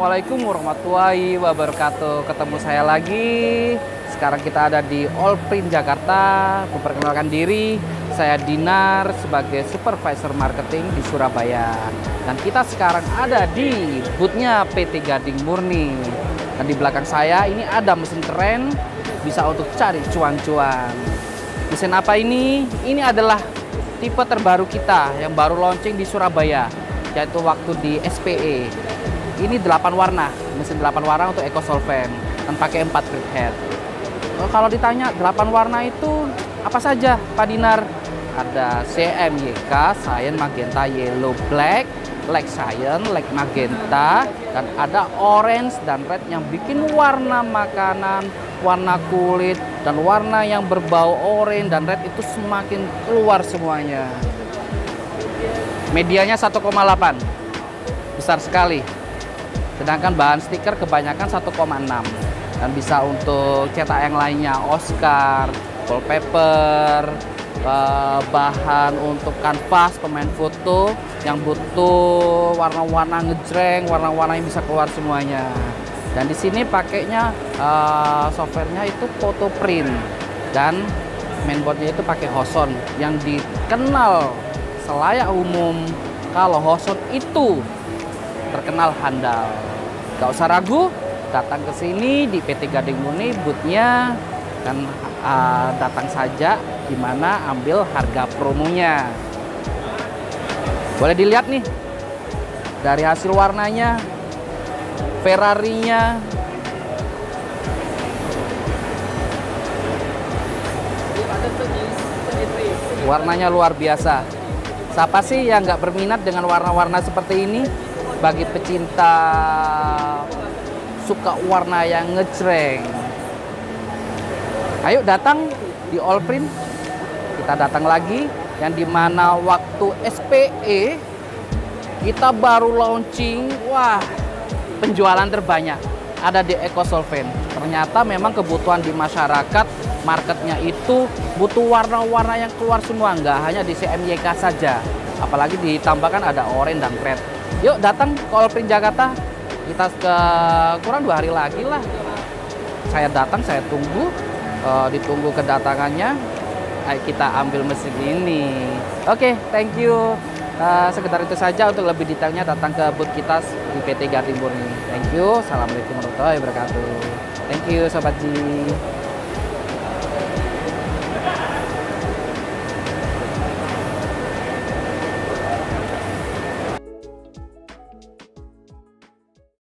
Assalamualaikum warahmatullahi wabarakatuh. Ketemu saya lagi. Sekarang kita ada di Allprint Jakarta. Memperkenalkan diri, saya Dinar sebagai Supervisor Marketing di Surabaya. Dan kita sekarang ada di boothnya PT Gading Murni. Dan di belakang saya ini ada mesin keren, bisa untuk cari cuan-cuan. Mesin apa ini? Ini adalah tipe terbaru kita yang baru launching di Surabaya, yaitu waktu di SPE. Ini 8 warna, mesin 8 warna untuk eco solvent dan pakai 4 grid head. Kalau ditanya 8 warna itu apa saja Pak Dinar? Ada CMYK, Cyan, Magenta, Yellow, Black, Like Cyan, Like Magenta, dan ada Orange dan Red yang bikin warna makanan, warna kulit, dan warna yang berbau orange dan red itu semakin keluar semuanya. Medianya 1,8, besar sekali. Sedangkan bahan stiker kebanyakan 1,6 dan bisa untuk cetak yang lainnya, Oscar, wallpaper, bahan untuk kanvas pemain foto yang butuh warna-warna ngejreng, warna-warna yang bisa keluar semuanya. Dan di sini pakainya softwarenya itu photo print dan mainboardnya itu pakai Hoson yang dikenal selayak umum kalau Hoson itu terkenal handal. Gak usah ragu, datang ke sini di PT Gading Murni boothnya dan datang saja, di mana ambil harga promonya. Boleh dilihat nih dari hasil warnanya, Ferrarinya, warnanya luar biasa. Siapa sih yang nggak berminat dengan warna-warna seperti ini? Bagi pecinta suka warna yang ngejreng, ayo datang di Allprint. Kita datang lagi yang dimana waktu SPE kita baru launching. Wah, penjualan terbanyak ada di eco solvent. Ternyata memang kebutuhan di masyarakat, marketnya itu butuh warna-warna yang keluar semua, nggak hanya di CMYK saja. Apalagi ditambahkan ada orange dan red. Yuk datang ke Allprint Jakarta. Kita kurang 2 hari lagi lah. Saya datang, saya tunggu, ditunggu kedatangannya. Ayo kita ambil mesin ini. Oke, thank you. Sekedar itu saja. Untuk lebih detailnya datang ke booth kita di PT Gading Murni. Thank you. Assalamualaikum warahmatullahi wabarakatuh. Thank you Sobat Ji.